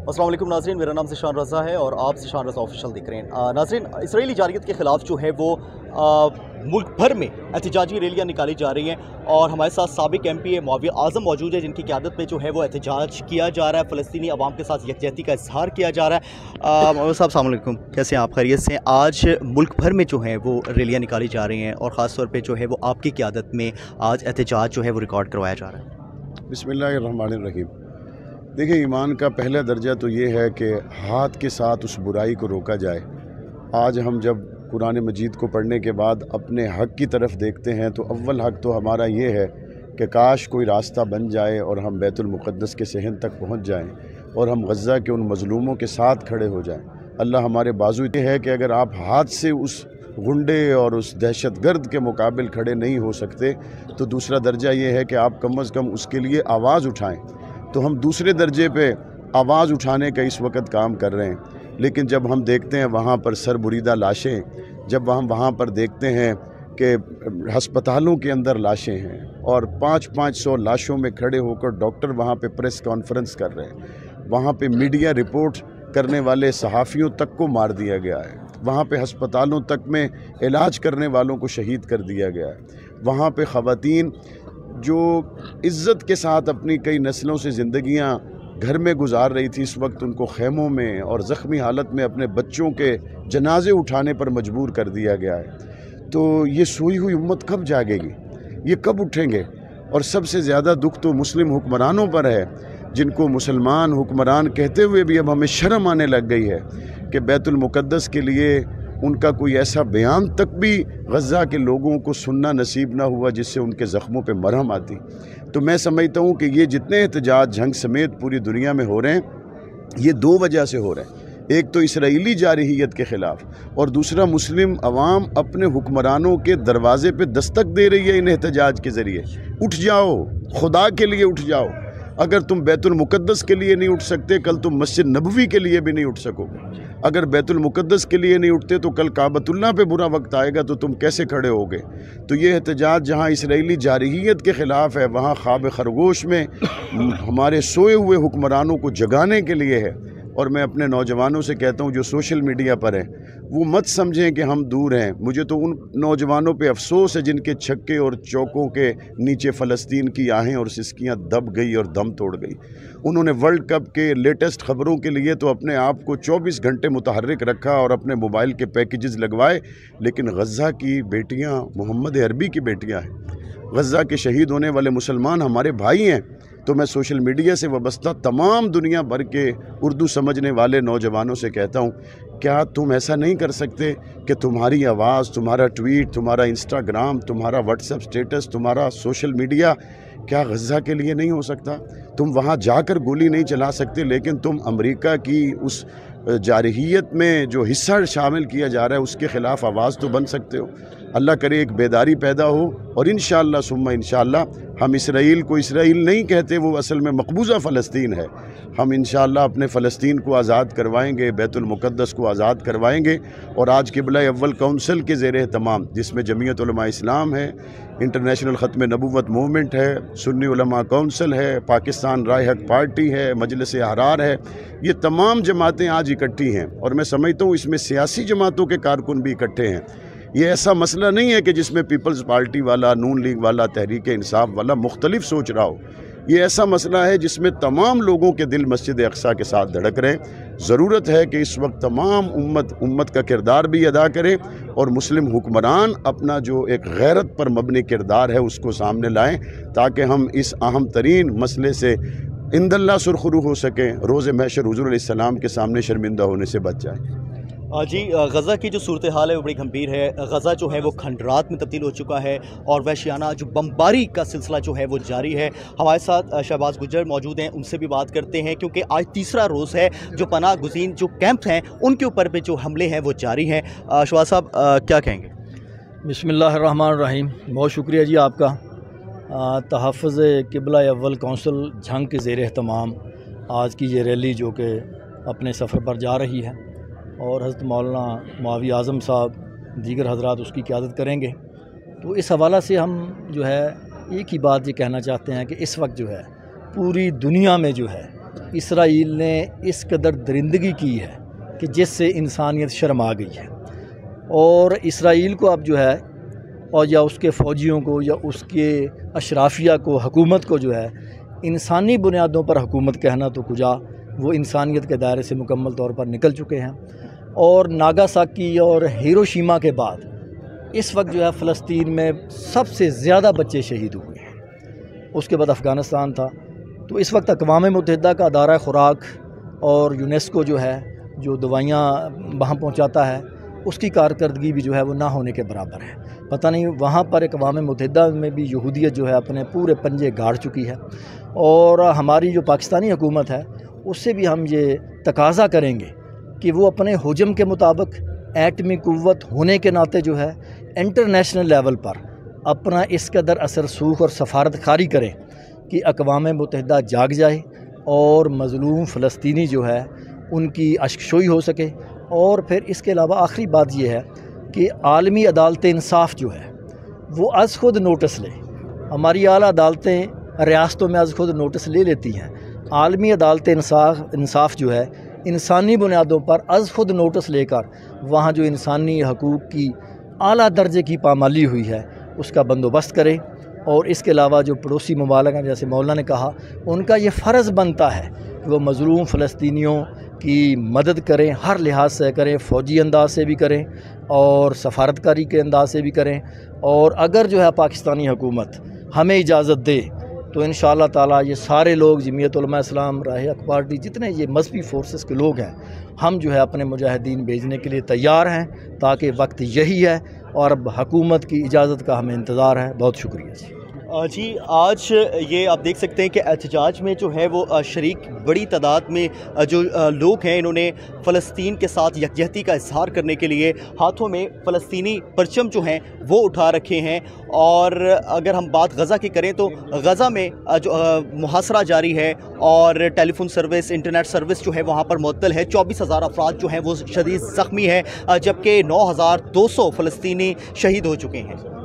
अस्सलाम वालेकुम नाज़रीन, मेरा नाम ज़िशान रज़ा है और आप ज़िशान रज़ा ऑफिशियल देख रहे हैं। नाज़रीन, इसराइली जारहियत के ख़िलाफ़ जो है वो मुल्क भर में एहतजाजी रैलियाँ निकाली जा रही हैं और हमारे साथ साबिक MP मौलवी आज़म मौजूद है, जिनकी क़यादत में जो है वो एहतजाज किया जा रहा है, फ़लस्तीनी अवाम के साथ यकजहती का इज़हार किया जा रहा है। मौलवी साहब अस्सलाम वालेकुम, कैसे हैं आप? खैरियत से? आज मुल्क भर में जो है वो रैलियाँ निकाली जा रही हैं और ख़ास तौर पर जो है वो आपकी क़यादत में आज एहतजाज जो है वो रिकॉर्ड करवाया जा रहा है। बिस्मिल्लाहिर्रहमानिर्रहीम। देखिए, ईमान का पहला दर्जा तो ये है कि हाथ के साथ उस बुराई को रोका जाए। आज हम जब कुरान मजीद को पढ़ने के बाद अपने हक़ की तरफ देखते हैं तो अव्वल हक़ तो हमारा ये है कि काश कोई रास्ता बन जाए और हम बैतुल मुक़द्दस के सहन तक पहुँच जाएँ और हम गज़ा के उन मज़लूमों के साथ खड़े हो जाएँ। अल्लाह हमारे बाजू ये है कि अगर आप हाथ से उस गुंडे और उस दहशतगर्द के मुकाबिल खड़े नहीं हो सकते तो दूसरा दर्जा ये है कि आप कम अज़ कम उसके लिए आवाज़ उठाएं। तो हम दूसरे दर्जे पे आवाज़ उठाने का इस वक्त काम कर रहे हैं, लेकिन जब हम देखते हैं वहाँ पर सरबुरीदा लाशें, जब हम वहाँ पर देखते हैं कि हस्पतालों के अंदर लाशें हैं और 500 लाशों में खड़े होकर डॉक्टर वहाँ पे प्रेस कॉन्फ्रेंस कर रहे हैं, वहाँ पे मीडिया रिपोर्ट करने वाले सहाफ़ियों तक को मार दिया गया है, वहाँ पे हस्पतालों तक में इलाज करने वालों को शहीद कर दिया गया है, वहाँ पे ख़वातीन जो इज़्ज़त के साथ अपनी कई नस्लों से ज़िंदगियाँ घर में गुजार रही थी, इस वक्त उनको खेमों में और ज़ख्मी हालत में अपने बच्चों के जनाजे उठाने पर मजबूर कर दिया गया है। तो ये सोई हुई उम्मत कब जागेगी, ये कब उठेंगे? और सबसे ज़्यादा दुख तो मुस्लिम हुक्मरानों पर है, जिनको मुसलमान हुक्मरान कहते हुए भी अब हमें शर्म आने लग गई है कि बैतुल मुक़द्दस के लिए उनका कोई ऐसा बयान तक भी गज़ा के लोगों को सुनना नसीब ना हुआ जिससे उनके ज़ख्मों पे मरहम आती। तो मैं समझता हूँ कि ये जितने एहतजाज जंग समेत पूरी दुनिया में हो रहे हैं, ये दो वजह से हो रहे हैं। एक तो इसराइली जारहियत के ख़िलाफ़ और दूसरा मुस्लिम अवाम अपने हुक्मरानों के दरवाज़े पे दस्तक दे रही है इन एहतजाज के ज़रिए। उठ जाओ, खुदा के लिए उठ जाओ। अगर तुम बैतुल मुक़द्दस के लिए नहीं उठ सकते, कल तुम मस्जिद नबवी के लिए भी नहीं उठ सकोगे। अगर बैतुल मुक़द्दस के लिए नहीं उठते तो कल काबतुल्लाह पे बुरा वक्त आएगा तो तुम कैसे खड़े होगे? तो ये एहतजाज जहाँ इसराइली जारहियत के ख़िलाफ़ है, वहाँ ख्वाब खरगोश में हमारे सोए हुए हुक्मरानों को जगाने के लिए है। और मैं अपने नौजवानों से कहता हूँ जो सोशल मीडिया पर हैं, वो मत समझें कि हम दूर हैं। मुझे तो उन नौजवानों पे अफसोस है जिनके छक्के और चौकों के नीचे फ़लस्तीन की आहें और सिसकियाँ दब गई और दम तोड़ गई। उन्होंने वर्ल्ड कप के लेटेस्ट ख़बरों के लिए तो अपने आप को 24 घंटे मुतहर्रिक रखा और अपने मोबाइल के पैकेजेस लगवाए, लेकिन गज़ा की बेटियाँ मोहम्मद अरबी की बेटियाँ हैं। गज़ा के शहीद होने वाले मुसलमान हमारे भाई हैं। तो मैं सोशल मीडिया से वाबस्ता तमाम दुनिया भर के उर्दू समझने वाले नौजवानों से कहता हूँ, क्या तुम ऐसा नहीं कर सकते कि तुम्हारी आवाज़, तुम्हारा ट्वीट, तुम्हारा इंस्टाग्राम, तुम्हारा व्हाट्सएप स्टेटस, तुम्हारा सोशल मीडिया क्या गज़ा के लिए नहीं हो सकता? तुम वहाँ जाकर गोली नहीं चला सकते, लेकिन तुम अमेरिका की उस जारहियत में जो हिस्सा शामिल किया जा रहा है उसके ख़िलाफ़ आवाज़ तो बन सकते हो। अल्लाह करे एक बेदारी पैदा हो और इंशाअल्लाह सुम्मा इंशाअल्लाह हम इसराइल को इसराइल नहीं कहते, वो असल में मकबूजा फ़लस्तीन है। हम इंशाअल्लाह अपने फ़लस्तीन को आज़ाद करवाएंगे, बैतुल मुक़द्दस को आज़ाद करवाएंगे। और आज क़िबला अव्वल काउंसिल के ज़ेर एहतमाम, जिसमें जमीयत उलमा इस्लाम है, इंटरनेशनल ख़त्म नबुव्वत मूवमेंट है, सुन्नी उलमा काउंसिल है, पाकिस्तान राय हक पार्टी है, मजलिस अहरार है, ये तमाम जमातें आज इकट्ठी हैं। और मैं समझता हूँ इसमें सियासी जमातों के कारकुन भी इकट्ठे हैं। ये ऐसा मसला नहीं है कि जिसमें पीपल्स पार्टी वाला, नून लीग वाला, तहरीक इंसाफ वाला मुख्तलिफ सोच रहा हो। ये ऐसा मसला है जिसमें तमाम लोगों के दिल मस्जिद अक़सा के साथ धड़क रहे हैं। ज़रूरत है कि इस वक्त तमाम उम्मत का किरदार भी अदा करे और मुस्लिम हुक्मरान अपना जो एक गैरत पर मबनी किरदार है उसको सामने लाएं, ताकि हम इस अहम तरीन मसले से इंदल्ला सुरखरू हो सकें, रोज़े महशर हुज़ूर अलैहिस्सलाम के सामने शर्मिंदा होने से बच जाएं। जी, गज़ा की जो सूरत हाल है वो बड़ी गंभीर है। गज़ा जो है वो खंडरात में तब्दील हो चुका है और वहशियाना जो बमबारी का सिलसिला जो है वो जारी है। हमारे साथ शहबाज गुजर मौजूद हैं, उनसे भी बात करते हैं, क्योंकि आज तीसरा रोज़ है जो पनाह गुज़ीन जो कैंप हैं उनके ऊपर पे जो हमले हैं वो जारी हैं। शहबाज साहब क्या कहेंगे? बिस्मिल्लाहिर्रहमानिर्रहीम। बहुत शुक्रिया जी आपका। तहफ़्फ़ुज़ क़िबला अव्वल काउंसिल झंग के ज़ेर एहतमाम आज की ये रैली जो कि अपने सफ़र पर जा रही है और हज़रत मौलाना मौलवी आज़म साहब दीगर हज़रात उसकी क़यादत करेंगे। तो इस हवाला से हम जो है एक ही बात ये कहना चाहते हैं कि इस वक्त जो है पूरी दुनिया में जो है اسرائیل نے اس قدر درندگی کی ہے کہ جس سے انسانیت شرما گئی ہے، اور اسرائیل کو اب جو ہے، اور یا اس کے فوجیوں کو یا اس کے اشرافیہ کو، حکومت کو جو ہے انسانی بنیادوں پر حکومت کہنا تو کجا، وہ انسانیت کے دائرے سے مکمل طور پر نکل چکے ہیں۔ اور ناگاساکی اور ہیروشیما کے بعد اس وقت جو ہے فلسطین میں سب سے زیادہ بچے شہید ہوئے ہیں، اس کے بعد افغانستان تھا۔ تو اس وقت اقوام متحدہ کا ادارہ خوراک اور یونیسکو جو ہے، جو دوائیاں وہاں پہنچاتا ہے، اس کی کارکردگی بھی جو ہے وہ نہ ہونے کے برابر ہے۔ پتہ نہیں وہاں پر اقوام متحدہ میں بھی یہودیت جو ہے اپنے پورے پنجے گاڑ چکی ہے، اور ہماری جو پاکستانی حکومت ہے اس سے بھی ہم یہ تقاضا کریں گے کہ وہ اپنے حجم کے مطابق ایٹمی قوت ہونے کے ناطے جو ہے انٹرنیشنل لیول پر اپنا اس قدر اثر سوخ اور سفارت کاری کریں کہ اقوام متحدہ جاگ جائے اور مظلوم فلسطینی جو ہے ان کی اشکشوئی ہو سکے۔ اور پھر اس کے علاوہ آخری بات یہ ہے کہ عالمی عدالت انصاف جو ہے وہ از خود نوٹس لے۔ ہماری اعلیٰ عدالتیں ریاستوں میں از خود نوٹس لے لیتی ہیں، عالمی عدالت انصاف جو ہے انسانی بنیادوں پر از خود نوٹس لے کر وہاں جو انسانی حقوق کی اعلیٰ درجے کی پامالی ہوئی ہے اس کا بندوبست کرے۔ اور اس کے علاوہ جو پڑوسی ممالک ہیں، جیسے مولانا نے کہا، ان کا یہ فرض بنتا ہے کہ وہ مظلوم فلسطینیوں کی مدد کریں، ہر لحاظ سے کریں، فوجی انداز سے بھی کریں اور سفارتکاری کے انداز سے بھی کریں۔ اور اگر جو ہے پاکستانی حکومت ہمیں اجازت دے تو انشاءاللہ تعالیٰ یہ سارے لوگ، جمعیت علماء اسلام، راہ حق پارٹی، جتنے یہ مذہبی فورسز کے لوگ ہیں، ہم جو ہے اپنے مجاہدین بھیجنے کے لیے تیار ہیں، تاکہ وقت یہی ہے اور اب حکومت کی اجازت کا ہمیں انتظار ہے۔ بہت شکریہ جی۔ جی، آج یہ آپ دیکھ سکتے ہیں کہ احتجاج میں جو ہے وہ شریک بڑی تعداد میں جو لوگ ہیں، انہوں نے فلسطین کے ساتھ یکجہتی کا اظہار کرنے کے لیے ہاتھوں میں فلسطینی پرچم جو ہیں وہ اٹھا رکھے ہیں۔ اور اگر ہم بات غزہ کی کریں تو غزہ میں جو محاصرہ جاری ہے اور telephone service, internet service جو ہے وہاں پر معطل ہے۔ 24,000 افراد جو ہیں وہ شدید زخمی ہیں، جبکہ 9,200 فلسطینی شہید ہو چکے ہیں۔